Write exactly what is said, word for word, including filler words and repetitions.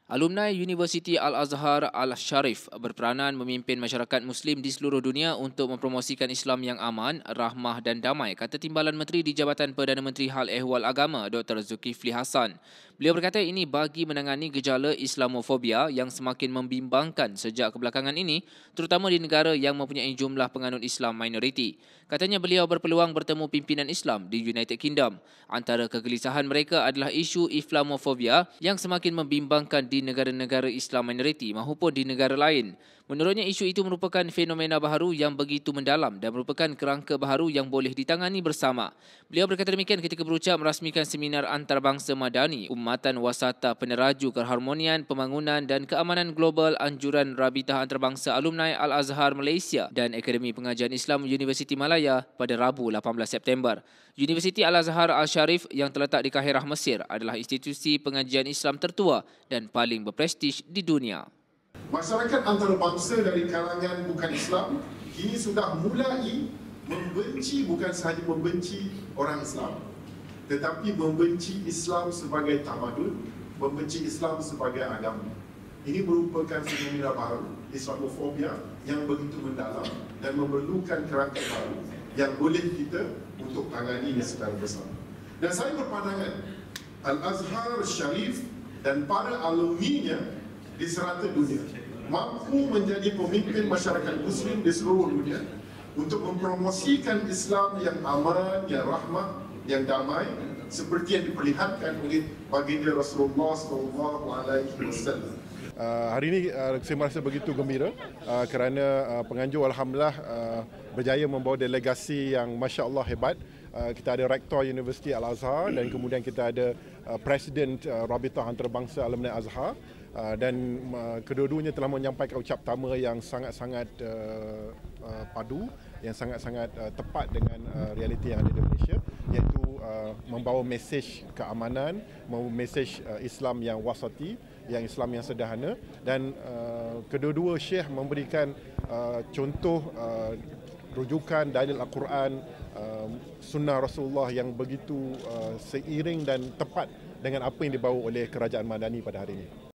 Alumni Universiti Al-Azhar Al-Sharif berperanan memimpin masyarakat Muslim di seluruh dunia untuk mempromosikan Islam yang aman, rahmah dan damai, kata Timbalan Menteri di Jabatan Perdana Menteri Hal Ehwal Agama Doktor Zulkifli Hassan. Beliau berkata ini bagi menangani gejala Islamofobia yang semakin membimbangkan sejak kebelakangan ini, terutama di negara yang mempunyai jumlah penganut Islam minoriti. Katanya beliau berpeluang bertemu pimpinan Islam di United Kingdom. Antara kegelisahan mereka adalah isu Islamofobia yang semakin membimbangkan di negara-negara Islam minoriti maupun di negara lain. Menurutnya, isu itu merupakan fenomena baharu yang begitu mendalam dan merupakan kerangka baharu yang boleh ditangani bersama. Beliau berkata demikian ketika berucap merasmikan seminar antarabangsa madani Ummatan Wasata Peneraju Keharmonian, Pembangunan dan Keamanan Global Anjuran Rabitah Antarabangsa Alumni Al-Azhar Malaysia dan Akademi Pengajian Islam Universiti Malaya pada Rabu lapan belas September. Universiti Al-Azhar Al-Sharif yang terletak di Kahirah, Mesir adalah institusi pengajian Islam tertua dan paling berprestij di dunia. Masyarakat antarabangsa dari kalangan bukan Islam kini sudah mulai membenci, bukan sahaja membenci orang Islam, tetapi membenci Islam sebagai tamadun, membenci Islam sebagai agama. Ini merupakan fenomena baru, Islamofobia, yang begitu mendalam dan memerlukan kerangka baru yang boleh kita untuk tangani secara bersama. Dan saya berpandangan Al-Azhar Sharif dan para alumninya di serata dunia mampu menjadi pemimpin masyarakat Muslim di seluruh dunia untuk mempromosikan Islam yang aman, yang rahmah, yang damai, seperti yang diperlihatkan oleh baginda Rasulullah sallallahu alaihi wasallam. Uh, hari ini uh, saya merasa begitu gembira uh, kerana uh, penganjur alhamdulillah uh, berjaya membawa delegasi yang masya-Allah hebat. Uh, kita ada Rektor Universiti Al-Azhar dan kemudian kita ada uh, Presiden uh, Rabitah Antarabangsa Alumni Azhar. Uh, dan uh, kedua-duanya telah menyampaikan ucap tama yang sangat-sangat uh, uh, padu, yang sangat-sangat uh, tepat dengan uh, realiti yang ada di Malaysia, iaitu uh, membawa mesej keamanan, membawa mesej uh, Islam yang wasati, yang Islam yang sederhana, dan uh, kedua-dua syekh memberikan uh, contoh uh, rujukan dalil Al-Quran, uh, sunnah Rasulullah yang begitu uh, seiring dan tepat dengan apa yang dibawa oleh Kerajaan Madani pada hari ini.